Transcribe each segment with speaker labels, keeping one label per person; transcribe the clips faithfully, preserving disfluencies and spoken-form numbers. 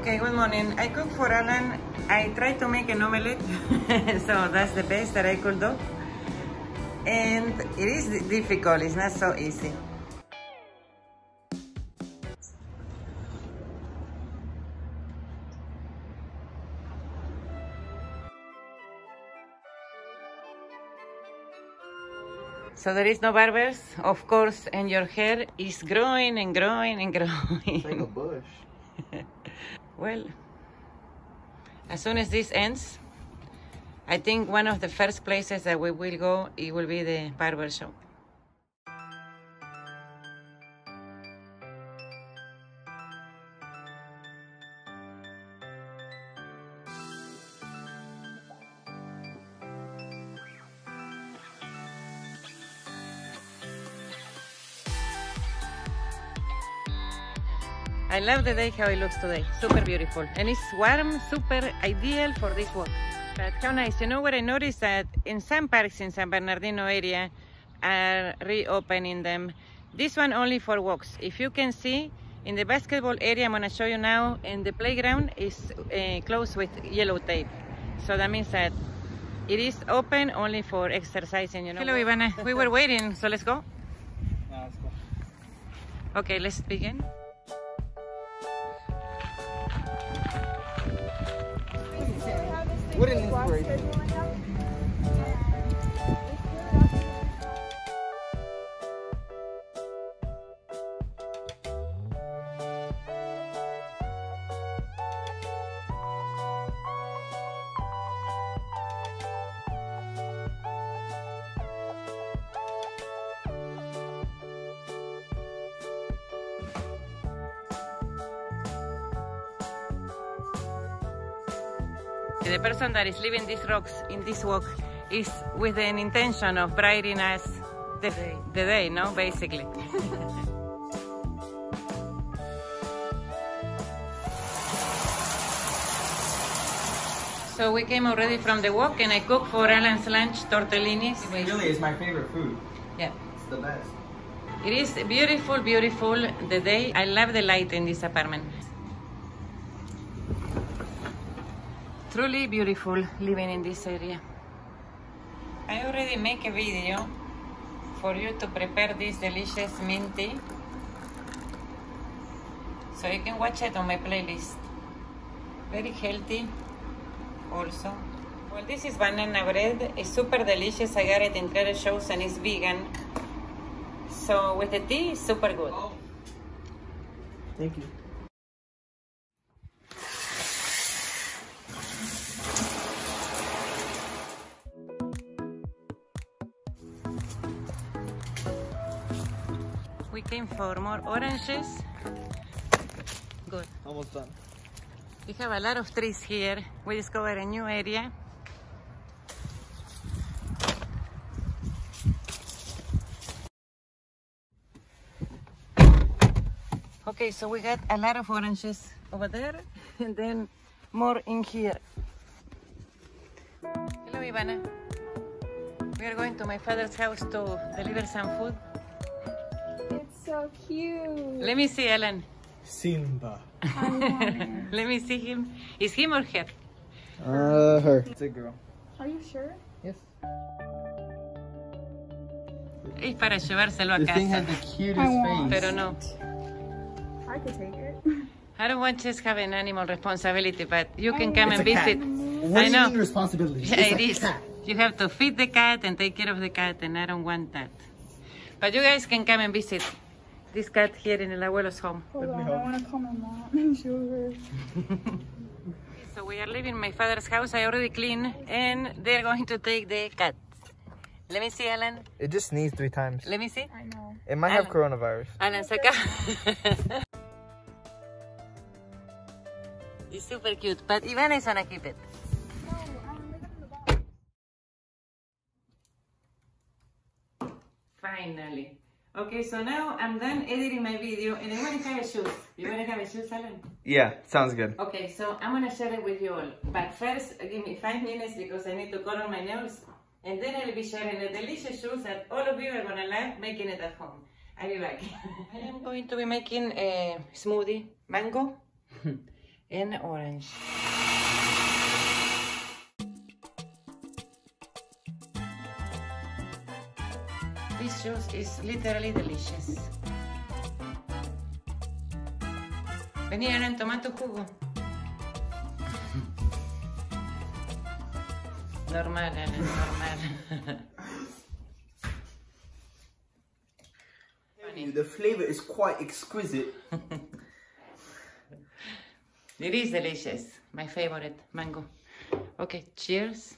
Speaker 1: Okay, good morning. I cook for Alan. I try to make an omelette, so that's the best that I could do. And it is difficult, it's not so easy. So there is no barbers, of course, and your hair is growing and growing and growing.
Speaker 2: It's like a bush.
Speaker 1: Well, as soon as this ends, I think one of the first places that we will go, it will be the barber shop. I love the day how it looks today, super beautiful. And it's warm, super ideal for this walk. But how nice. You know what I noticed? That in some parks in San Bernardino area are reopening them. This one only for walks. If you can see, in the basketball area I'm gonna show you now, in the playground is uh, closed with yellow tape. So that means that it is open only for exercising, you know. Hello, Ivana. We were waiting, so let's go.
Speaker 2: No, let's go.
Speaker 1: Okay, let's begin.
Speaker 2: What an inspiration.
Speaker 1: The person that is leaving these rocks in this walk is with an intention of brightening us the day, the day no, basically. So we came already from the walk and I cooked for Alan's lunch tortellinis.
Speaker 2: It really is my favorite food.
Speaker 1: Yeah.
Speaker 2: It's the best.
Speaker 1: It is beautiful, beautiful the day. I love the light in this apartment. Truly beautiful living in this area. I already make a video for you to prepare this delicious mint tea, so you can watch it on my playlist. Very healthy also. Well, this is banana bread. It's super delicious. I got it in Trader Joe's and it's vegan. So with the tea, it's super good.
Speaker 2: Thank you.
Speaker 1: We came for more oranges. Good.
Speaker 2: Almost done.
Speaker 1: We have a lot of trees here. We discovered a new area. Okay, so we got a lot of oranges over there and then more in here. Hello, Ivana. We are going to my father's house to deliver some food.
Speaker 3: So cute.
Speaker 1: Let me see, Alan.
Speaker 2: Simba.
Speaker 1: Let me see him. Is him or her?
Speaker 2: Uh, her. It's a girl.
Speaker 3: Are you sure?
Speaker 2: Yes.
Speaker 1: Es para llevárselo a
Speaker 2: This thing
Speaker 1: casa.
Speaker 2: has the cutest
Speaker 3: I want.
Speaker 2: face.
Speaker 1: Pero no.
Speaker 3: I could take it.
Speaker 1: I don't want just have an animal responsibility, but you can come
Speaker 2: It's
Speaker 1: and
Speaker 2: a cat.
Speaker 1: visit.
Speaker 2: What
Speaker 1: I
Speaker 2: do you
Speaker 1: know.
Speaker 2: mean responsibility?
Speaker 1: Yeah,
Speaker 2: It's
Speaker 1: it
Speaker 2: a
Speaker 1: is.
Speaker 2: cat.
Speaker 1: You have to feed the cat and take care of the cat, and I don't want that. But you guys can come and visit this cat here in El Abuelo's home.
Speaker 3: Hold
Speaker 2: Let me
Speaker 3: on,
Speaker 2: help.
Speaker 3: I want to call my mom and show her.
Speaker 1: So we are leaving my father's house. I already cleaned, and they're going to take the cat. Let me see, Alan.
Speaker 2: It just sneezed three times.
Speaker 1: Let me see.
Speaker 3: I know.
Speaker 2: It might have coronavirus.
Speaker 1: Alan, saca. It's super cute, but Ivana is gonna keep it.
Speaker 3: No, I'm leaving in the box.
Speaker 1: Finally. Okay, so now I'm done editing my video and I want to have a shoot. You want to have a shoot, Alan?
Speaker 2: Yeah, sounds good.
Speaker 1: Okay, so I'm going to share it with you all. But first, give me five minutes because I need to color my nails. And then I'll be sharing the delicious shoes that all of you are going to love making it at home. I'll be back. I am going to be making a smoothie, mango, in orange. This juice is literally delicious. Vení, Alan, toma tu jugo. Normal, Alan, normal.
Speaker 2: The flavor is quite exquisite.
Speaker 1: It is delicious. My favorite, mango. Okay, cheers.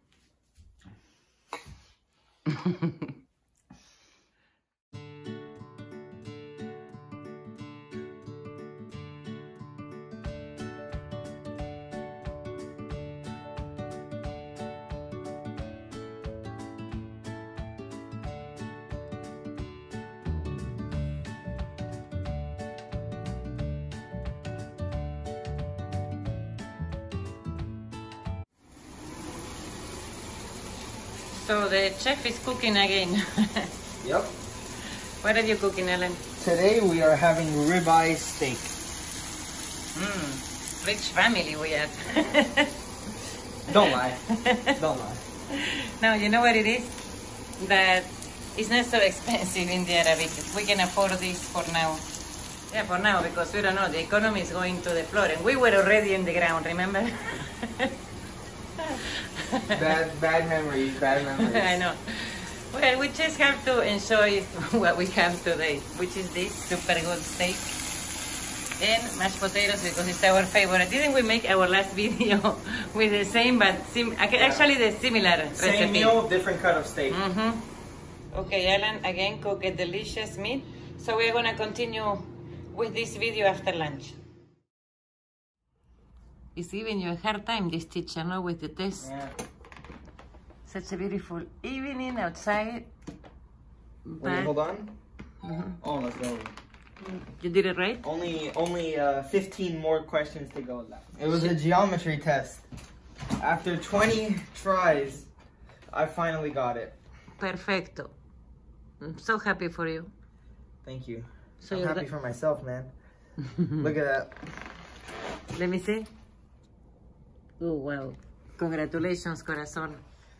Speaker 1: So the chef is cooking again.
Speaker 2: Yep.
Speaker 1: What are you cooking, Alan?
Speaker 2: Today we are having ribeye steak.
Speaker 1: Mmm, rich family we are.
Speaker 2: Don't lie. Don't lie.
Speaker 1: No, you know what it is? That it's not so expensive in the Arabic. We can afford this for now. Yeah, for now, because we don't know, the economy is going to the floor, and we were already in the ground, remember?
Speaker 2: Bad, bad memories, bad memories.
Speaker 1: I know. Well, we just have to enjoy what we have today, which is this super good steak and mashed potatoes, because it's our favorite. Didn't we make our last video with the same, but sim actually the similar
Speaker 2: Same
Speaker 1: recipe?
Speaker 2: meal, different cut of steak.
Speaker 1: Mm-hmm. Okay, Alan, again, cook a delicious meat. So we're gonna continue with this video after lunch. It's giving you a hard time, this teacher, no, with the test.
Speaker 2: Yeah.
Speaker 1: Such a beautiful evening outside.
Speaker 2: Wait,
Speaker 1: But
Speaker 2: hold on.
Speaker 1: Mhm.
Speaker 2: Oh, let's go.
Speaker 1: You did it right?
Speaker 2: Only, only uh, fifteen more questions to go left. It was a geometry test. After twenty tries, I finally got it.
Speaker 1: Perfecto. I'm so happy for you.
Speaker 2: Thank you.
Speaker 1: So
Speaker 2: I'm
Speaker 1: you're
Speaker 2: happy
Speaker 1: the-
Speaker 2: for myself, man. Look at that.
Speaker 1: Let me see. Oh, wow. Congratulations, corazón.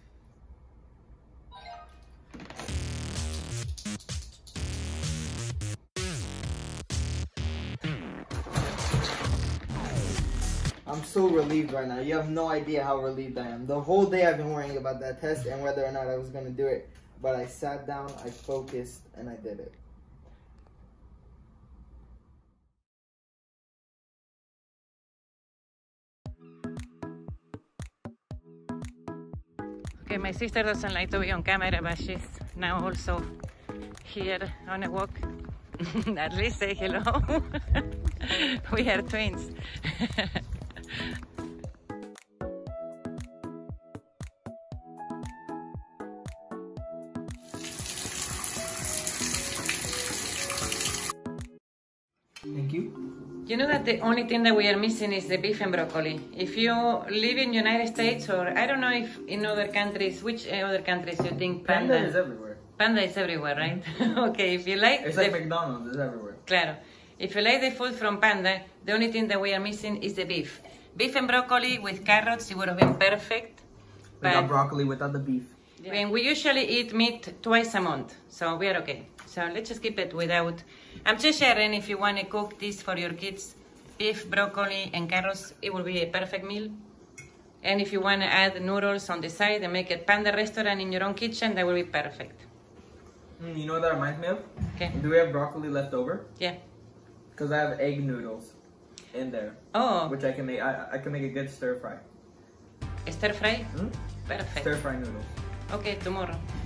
Speaker 2: I'm so relieved right now. You have no idea how relieved I am. The whole day I've been worrying about that test and whether or not I was going to do it. But I sat down, I focused, and I did it.
Speaker 1: Okay, my sister doesn't like to be on camera, but she's now also here on a walk. At least say hello. We are twins.
Speaker 2: Thank you.
Speaker 1: You know that the only thing that we are missing is the beef and broccoli. If you live in United States, or I don't know if in other countries, which other countries you think panda?
Speaker 2: Panda is everywhere.
Speaker 1: Panda is everywhere, right? Okay, if you like...
Speaker 2: It's
Speaker 1: the,
Speaker 2: like McDonald's, it's everywhere.
Speaker 1: Claro. If you like the food from Panda, the only thing that we are missing is the beef. Beef and broccoli with carrots, it would have been perfect.
Speaker 2: Without
Speaker 1: But
Speaker 2: broccoli, without the beef.
Speaker 1: and we usually eat meat twice a month, so we are okay. So let's just keep it without... I'm just sharing if you want to cook this for your kids. Beef, broccoli, and carrots, it will be a perfect meal. And if you want to add noodles on the side and make a Panda restaurant in your own kitchen, that will be perfect.
Speaker 2: Mm, you know what that reminds me of?
Speaker 1: Okay.
Speaker 2: Do we have broccoli left over?
Speaker 1: Yeah.
Speaker 2: Because I have egg noodles in there,
Speaker 1: Oh,
Speaker 2: which I can make. I, I can make a good stir fry.
Speaker 1: stir fry?
Speaker 2: Mm?
Speaker 1: Perfect.
Speaker 2: Stir fry noodles.
Speaker 1: Okay, tomorrow.